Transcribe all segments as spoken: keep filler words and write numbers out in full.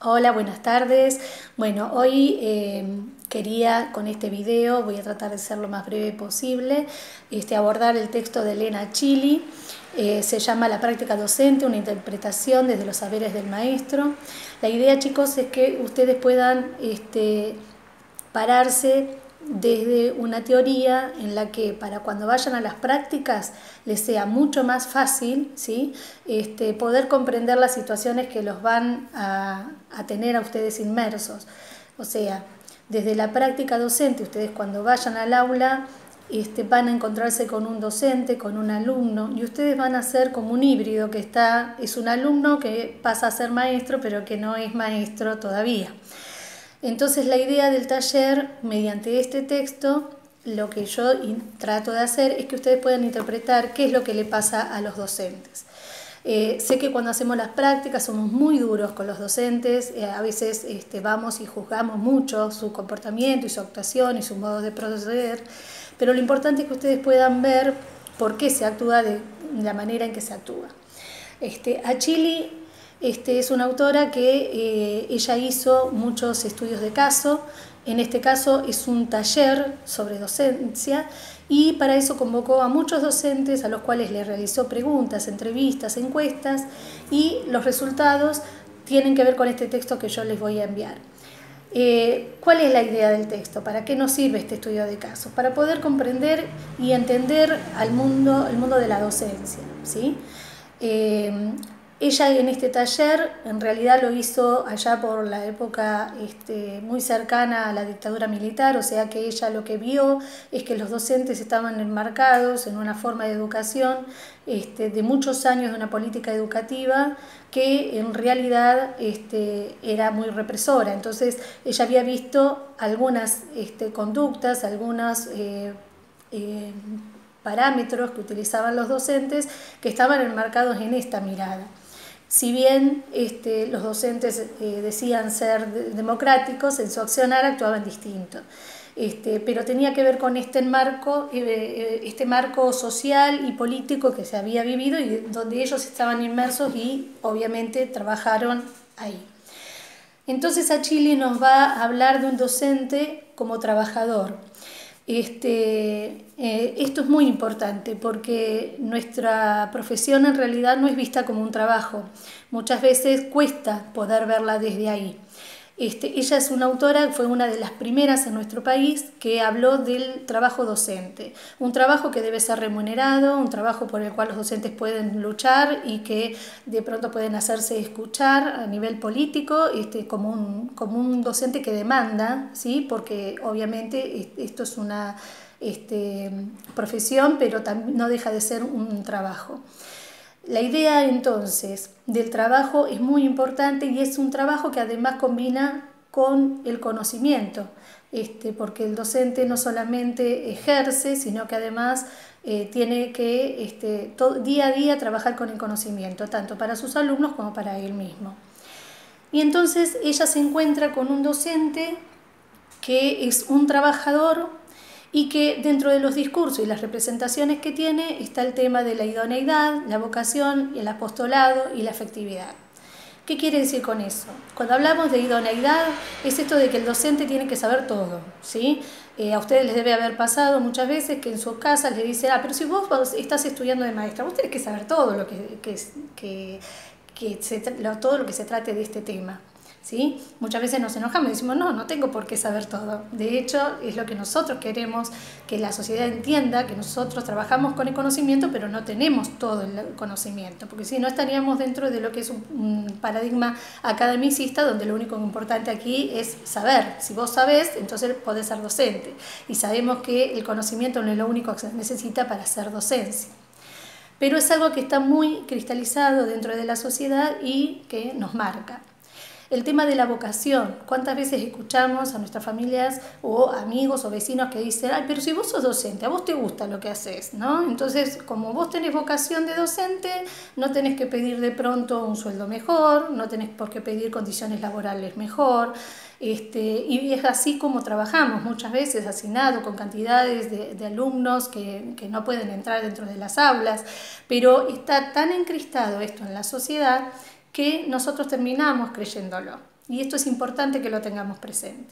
Hola, buenas tardes. Bueno, hoy eh, quería con este video, voy a tratar de ser lo más breve posible, este, abordar el texto de Elena Chili. Eh, se llama La práctica docente, una interpretación desde los saberes del maestro. La idea, chicos, es que ustedes puedan este, pararse desde una teoría en la que para cuando vayan a las prácticas les sea mucho más fácil, ¿sí? este, poder comprender las situaciones que los van a, a tener a ustedes inmersos. O sea, desde la práctica docente, ustedes cuando vayan al aula este, van a encontrarse con un docente, con un alumno, y ustedes van a ser como un híbrido que está, es un alumno que pasa a ser maestro, pero que no es maestro todavía. Entonces la idea del taller, mediante este texto, lo que yo trato de hacer es que ustedes puedan interpretar qué es lo que le pasa a los docentes. Eh, sé que cuando hacemos las prácticas somos muy duros con los docentes, eh, a veces este, vamos y juzgamos mucho su comportamiento y su actuación y su modo de proceder, pero lo importante es que ustedes puedan ver por qué se actúa de la manera en que se actúa. Este, a Chili Este, es una autora que eh, ella hizo muchos estudios de caso, en este caso es un taller sobre docencia y para eso convocó a muchos docentes a los cuales le realizó preguntas, entrevistas, encuestas y los resultados tienen que ver con este texto que yo les voy a enviar. Eh, ¿Cuál es la idea del texto? ¿Para qué nos sirve este estudio de casos? Para poder comprender y entender al mundo, el mundo de la docencia, ¿sí? Eh, Ella en este taller en realidad lo hizo allá por la época este, muy cercana a la dictadura militar, o sea que ella lo que vio es que los docentes estaban enmarcados en una forma de educación este, de muchos años de una política educativa que en realidad este, era muy represora. Entonces ella había visto algunas este, conductas, algunas eh, eh, parámetros que utilizaban los docentes que estaban enmarcados en esta mirada. Si bien este, los docentes eh, decían ser de democráticos, en su accionar actuaban distinto. Este, pero tenía que ver con este marco, eh, este marco social y político que se había vivido y donde ellos estaban inmersos y obviamente trabajaron ahí. Entonces a Chili nos va a hablar de un docente como trabajador. Este, eh, esto es muy importante porque nuestra profesión en realidad no es vista como un trabajo. Muchas veces cuesta poder verla desde ahí. Este, ella es una autora, fue una de las primeras en nuestro país que habló del trabajo docente. Un trabajo que debe ser remunerado, un trabajo por el cual los docentes pueden luchar y que de pronto pueden hacerse escuchar a nivel político este, como, un, como un docente que demanda, ¿sí? Porque obviamente esto es una este, profesión, pero también no deja de ser un trabajo. La idea entonces del trabajo es muy importante y es un trabajo que además combina con el conocimiento, este, porque el docente no solamente ejerce, sino que además eh, tiene que este, todo, día a día trabajar con el conocimiento, tanto para sus alumnos como para él mismo. Y entonces ella se encuentra con un docente que es un trabajador y que dentro de los discursos y las representaciones que tiene está el tema de la idoneidad, la vocación, el apostolado y la afectividad. ¿Qué quiere decir con eso? Cuando hablamos de idoneidad es esto de que el docente tiene que saber todo, ¿sí? Eh, a ustedes les debe haber pasado muchas veces que en sus casas les dicen, ah, pero si vos estás estudiando de maestra, vos tenés que saber todo lo que, que, que, que se, todo lo que se trate de este tema. ¿Sí? Muchas veces nos enojamos y decimos, no, no tengo por qué saber todo. De hecho, es lo que nosotros queremos, que la sociedad entienda, que nosotros trabajamos con el conocimiento, pero no tenemos todo el conocimiento, porque si no estaríamos dentro de lo que es un paradigma academicista, donde lo único importante aquí es saber. Si vos sabés, entonces podés ser docente. Y sabemos que el conocimiento no es lo único que se necesita para hacer docencia. Pero es algo que está muy cristalizado dentro de la sociedad y que nos marca. El tema de la vocación, ¿cuántas veces escuchamos a nuestras familias o amigos o vecinos que dicen, ay, pero si vos sos docente, a vos te gusta lo que haces, ¿no? Entonces, como vos tenés vocación de docente, no tenés que pedir de pronto un sueldo mejor, no tenés por qué pedir condiciones laborales mejor, este, y es así como trabajamos, muchas veces hacinado con cantidades de, de alumnos que, que no pueden entrar dentro de las aulas, pero está tan encristado esto en la sociedad que nosotros terminamos creyéndolo. Y esto es importante que lo tengamos presente.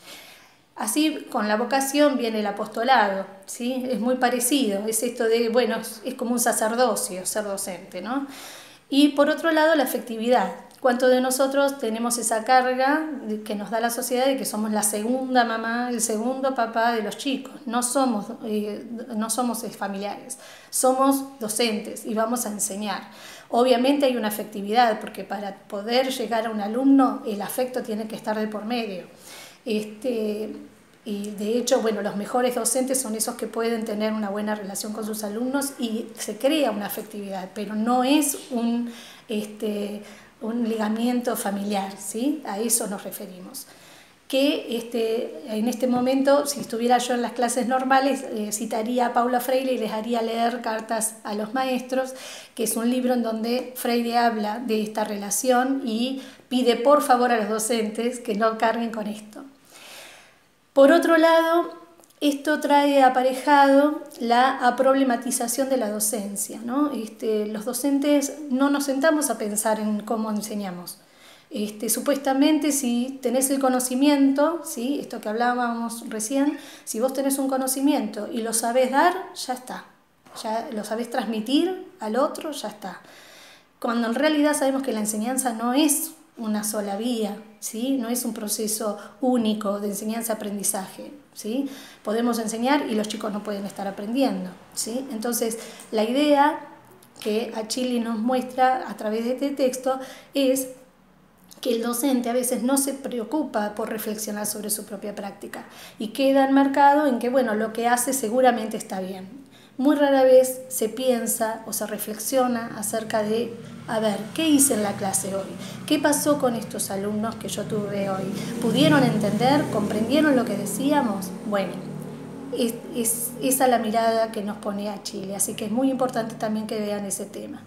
Así, con la vocación viene el apostolado, ¿sí? Es muy parecido, es esto de, bueno, es como un sacerdocio ser docente, ¿no? Y por otro lado, la afectividad. ¿Cuántos de nosotros tenemos esa carga que nos da la sociedad de que somos la segunda mamá, el segundo papá de los chicos? No somos, eh, no somos familiares, somos docentes y vamos a enseñar. Obviamente hay una afectividad, porque para poder llegar a un alumno el afecto tiene que estar de por medio. Este, y de hecho, bueno, los mejores docentes son esos que pueden tener una buena relación con sus alumnos y se crea una afectividad, pero no es un, este, un ligamiento familiar, ¿sí? A eso nos referimos. Que este, en este momento, si estuviera yo en las clases normales, eh, citaría a Paulo Freire y les haría leer Cartas a los Maestros, que es un libro en donde Freire habla de esta relación y pide por favor a los docentes que no carguen con esto. Por otro lado, esto trae aparejado la aproblematización de la docencia, ¿no? Este, los docentes no nos sentamos a pensar en cómo enseñamos. Este, supuestamente, si tenés el conocimiento, ¿sí? Esto que hablábamos recién, si vos tenés un conocimiento y lo sabés dar, ya está. Ya lo sabés transmitir al otro, ya está. Cuando en realidad sabemos que la enseñanza no es una sola vía, ¿sí? No es un proceso único de enseñanza-aprendizaje, ¿sí? Podemos enseñar y los chicos no pueden estar aprendiendo, ¿sí? Entonces, la idea que Achilli nos muestra a través de este texto es que el docente a veces no se preocupa por reflexionar sobre su propia práctica y queda enmarcado en que, bueno, lo que hace seguramente está bien. Muy rara vez se piensa o se reflexiona acerca de, a ver, ¿qué hice en la clase hoy? ¿Qué pasó con estos alumnos que yo tuve hoy? ¿Pudieron entender? ¿Comprendieron lo que decíamos? Bueno, es, es esa la mirada que nos pone Achilli, así que es muy importante también que vean ese tema.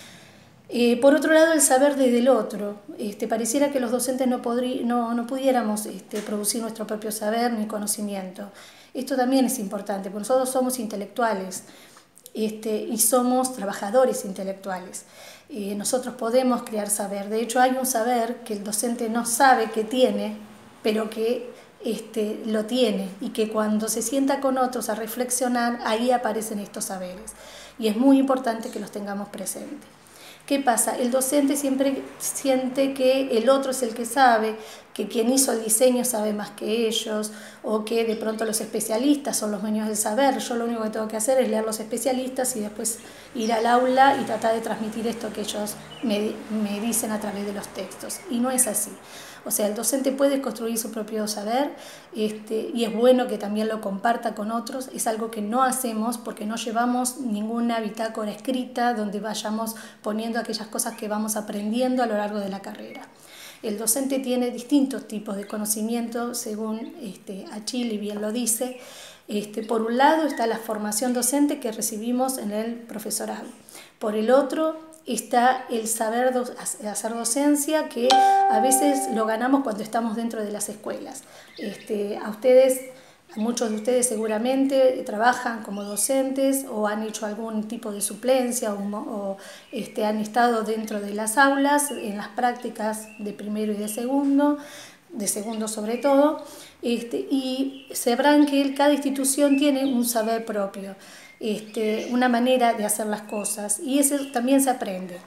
Eh, por otro lado, el saber desde el otro. Este, pareciera que los docentes no, podrí, no, no pudiéramos este, producir nuestro propio saber ni conocimiento. Esto también es importante, porque nosotros somos intelectuales este, y somos trabajadores intelectuales. Eh, nosotros podemos crear saber. De hecho, hay un saber que el docente no sabe que tiene, pero que este, lo tiene, y que cuando se sienta con otros a reflexionar, ahí aparecen estos saberes. Y es muy importante que los tengamos presentes. ¿Qué pasa? El docente siempre siente que el otro es el que sabe, que quien hizo el diseño sabe más que ellos, o que de pronto los especialistas son los dueños del saber. Yo lo único que tengo que hacer es leer los especialistas y después ir al aula y tratar de transmitir esto que ellos me, me dicen a través de los textos. Y no es así. O sea, el docente puede construir su propio saber este, y es bueno que también lo comparta con otros. Es algo que no hacemos porque no llevamos ninguna bitácora escrita donde vayamos poniendo aquellas cosas que vamos aprendiendo a lo largo de la carrera. El docente tiene distintos tipos de conocimiento, según este, Achilli bien lo dice. Este, por un lado está la formación docente que recibimos en el profesorado. Por el otro está el saber do hacer docencia, que a veces lo ganamos cuando estamos dentro de las escuelas. Este, a ustedes, a muchos de ustedes seguramente trabajan como docentes o han hecho algún tipo de suplencia o, o este, han estado dentro de las aulas en las prácticas de primero y de segundo, de segundo sobre todo, este, y sabrán que cada institución tiene un saber propio. Este, una manera de hacer las cosas, y eso también se aprende.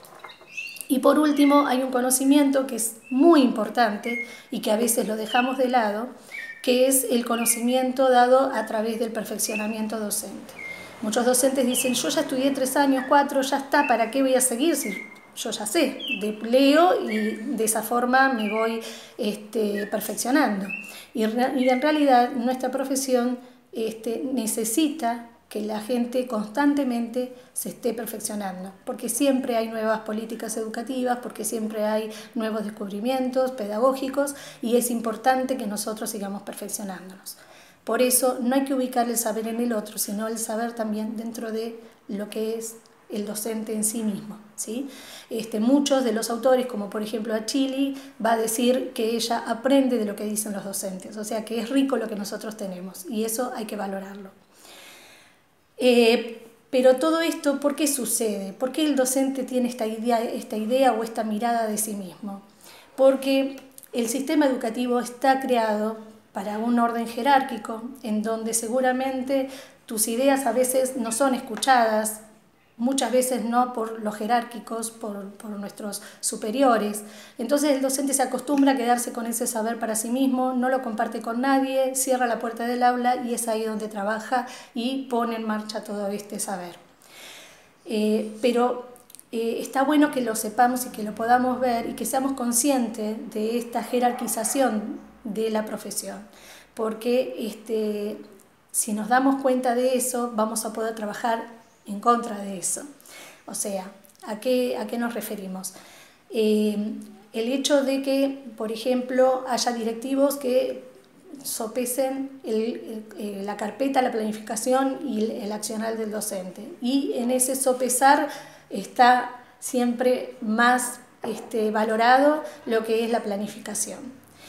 Y por último hay un conocimiento que es muy importante y que a veces lo dejamos de lado, que es el conocimiento dado a través del perfeccionamiento docente. Muchos docentes dicen, yo ya estudié tres años, cuatro, ya está, ¿para qué voy a seguir si yo ya sé? De, leo y de esa forma me voy este, perfeccionando. Y, y en realidad nuestra profesión este, necesita que la gente constantemente se esté perfeccionando, porque siempre hay nuevas políticas educativas, porque siempre hay nuevos descubrimientos pedagógicos y es importante que nosotros sigamos perfeccionándonos. Por eso no hay que ubicar el saber en el otro, sino el saber también dentro de lo que es el docente en sí mismo, ¿sí? Este, muchos de los autores, como por ejemplo Achilli, va a decir que ella aprende de lo que dicen los docentes, o sea que es rico lo que nosotros tenemos y eso hay que valorarlo. Eh, pero todo esto, ¿por qué sucede? ¿Por qué el docente tiene esta idea, esta idea o esta mirada de sí mismo? Porque el sistema educativo está creado para un orden jerárquico, en donde seguramente tus ideas a veces no son escuchadas, muchas veces no por los jerárquicos, por, por nuestros superiores. Entonces el docente se acostumbra a quedarse con ese saber para sí mismo, no lo comparte con nadie, cierra la puerta del aula y es ahí donde trabaja y pone en marcha todo este saber. Eh, pero eh, está bueno que lo sepamos y que lo podamos ver y que seamos conscientes de esta jerarquización de la profesión, porque este, si nos damos cuenta de eso, vamos a poder trabajar en contra de eso. O sea, ¿a qué, a qué nos referimos? Eh, el hecho de que, por ejemplo, haya directivos que sopesen el, el, la carpeta, la planificación y el, el accionar del docente. Y en ese sopesar está siempre más este, valorado lo que es la planificación.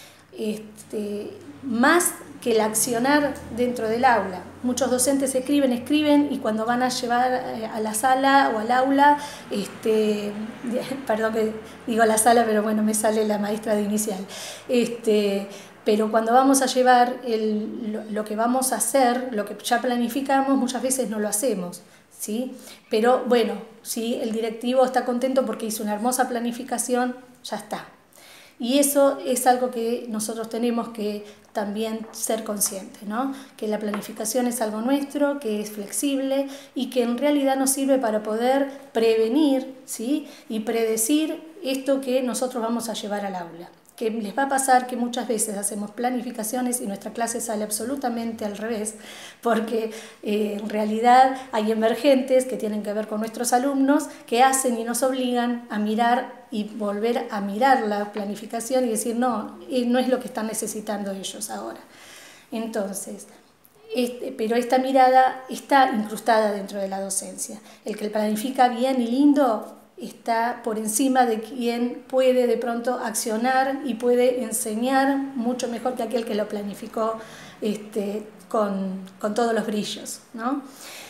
Este, más que el accionar dentro del aula. Muchos docentes escriben, escriben y cuando van a llevar a la sala o al aula, este, perdón que digo la sala, pero bueno, me sale la maestra de inicial, este, pero cuando vamos a llevar el, lo, lo que vamos a hacer, lo que ya planificamos, muchas veces no lo hacemos, ¿sí? Pero bueno, si el directivo está contento porque hizo una hermosa planificación, ya está. Y eso es algo que nosotros tenemos que también ser conscientes, ¿no? Que la planificación es algo nuestro, que es flexible y que en realidad nos sirve para poder prevenir, ¿sí? Y predecir esto que nosotros vamos a llevar al aula. Que les va a pasar que muchas veces hacemos planificaciones y nuestra clase sale absolutamente al revés, porque eh, en realidad hay emergentes que tienen que ver con nuestros alumnos que hacen y nos obligan a mirar y volver a mirar la planificación y decir no, no es lo que están necesitando ellos ahora. Entonces, este, pero esta mirada está incrustada dentro de la docencia. El que planifica bien y lindo está por encima de quien puede de pronto accionar y puede enseñar mucho mejor que aquel que lo planificó este, con, con todos los brillos, ¿no?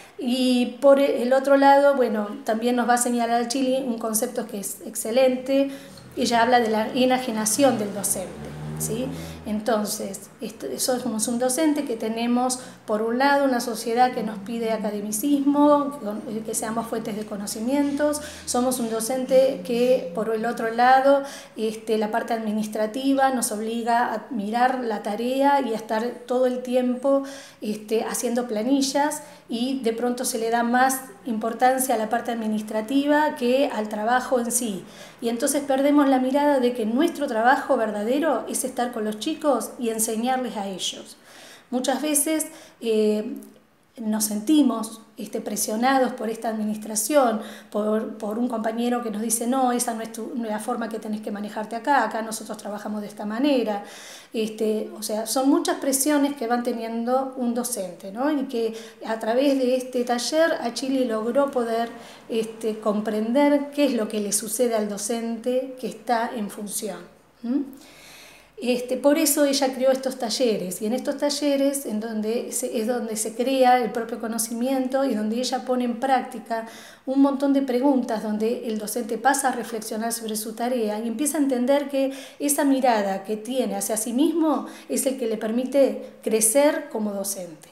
Y por el otro lado, bueno, también nos va a señalar Chili un concepto que es excelente. Ella habla de la enajenación del docente, ¿sí? Entonces, esto, somos un docente que tenemos, por un lado, una sociedad que nos pide academicismo, que seamos fuentes de conocimientos. Somos un docente que, por el otro lado, este, la parte administrativa nos obliga a mirar la tarea y a estar todo el tiempo este, haciendo planillas, y de pronto se le da más importancia a la parte administrativa que al trabajo en sí. Y entonces perdemos la mirada de que nuestro trabajo verdadero es estar con los chicos y enseñarles a ellos. Muchas veces eh, nos sentimos este, presionados por esta administración, por, por un compañero que nos dice no, esa no es, tu, no es la forma que tenés que manejarte acá, acá nosotros trabajamos de esta manera. Este, o sea, son muchas presiones que van teniendo un docente, ¿no? Y que a través de este taller Achille logró poder este, comprender qué es lo que le sucede al docente que está en función. ¿Mm? Este, por eso ella creó estos talleres, y en estos talleres en donde se, es donde se crea el propio conocimiento y donde ella pone en práctica un montón de preguntas, donde el docente pasa a reflexionar sobre su tarea y empieza a entender que esa mirada que tiene hacia sí mismo es el que le permite crecer como docente.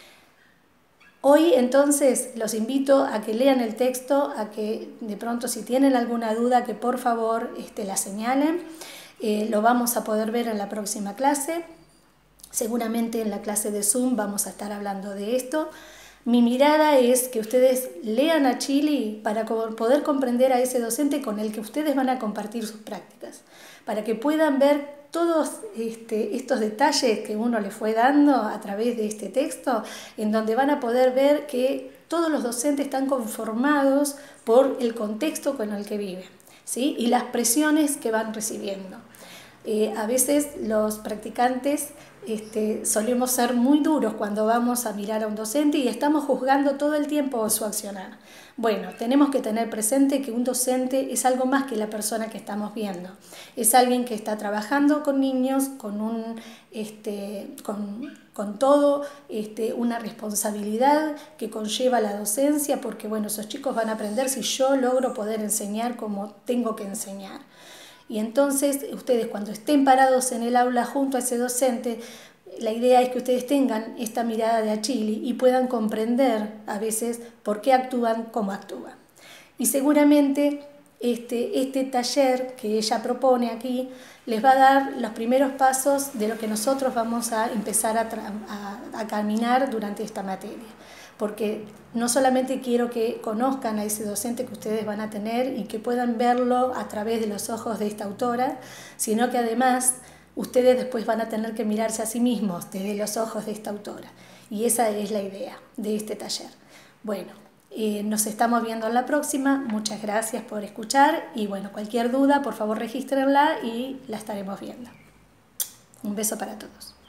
Hoy entonces los invito a que lean el texto, a que de pronto si tienen alguna duda que por favor este, la señalen. Eh, lo vamos a poder ver en la próxima clase. Seguramente en la clase de Zoom vamos a estar hablando de esto. Mi mirada es que ustedes lean a Achille para poder comprender a ese docente con el que ustedes van a compartir sus prácticas, para que puedan ver todos este, estos detalles que uno le fue dando a través de este texto, en donde van a poder ver que todos los docentes están conformados por el contexto con el que viven, ¿sí? Y las presiones que van recibiendo. Eh, a veces los practicantes este, solemos ser muy duros cuando vamos a mirar a un docente y estamos juzgando todo el tiempo su accionar. Bueno, tenemos que tener presente que un docente es algo más que la persona que estamos viendo. Es alguien que está trabajando con niños, con, un, este, con, con todo este, una responsabilidad que conlleva la docencia, porque bueno, esos chicos van a aprender si yo logro poder enseñar como tengo que enseñar. Y entonces ustedes cuando estén parados en el aula junto a ese docente, la idea es que ustedes tengan esta mirada de Achilli y puedan comprender a veces por qué actúan como actúan. Y seguramente este, este taller que ella propone aquí les va a dar los primeros pasos de lo que nosotros vamos a empezar a, a, a caminar durante esta materia. Porque no solamente quiero que conozcan a ese docente que ustedes van a tener y que puedan verlo a través de los ojos de esta autora, sino que además ustedes después van a tener que mirarse a sí mismos desde los ojos de esta autora. Y esa es la idea de este taller. Bueno, eh, nos estamos viendo en la próxima. Muchas gracias por escuchar y bueno, cualquier duda, por favor regístrenla y la estaremos viendo. Un beso para todos.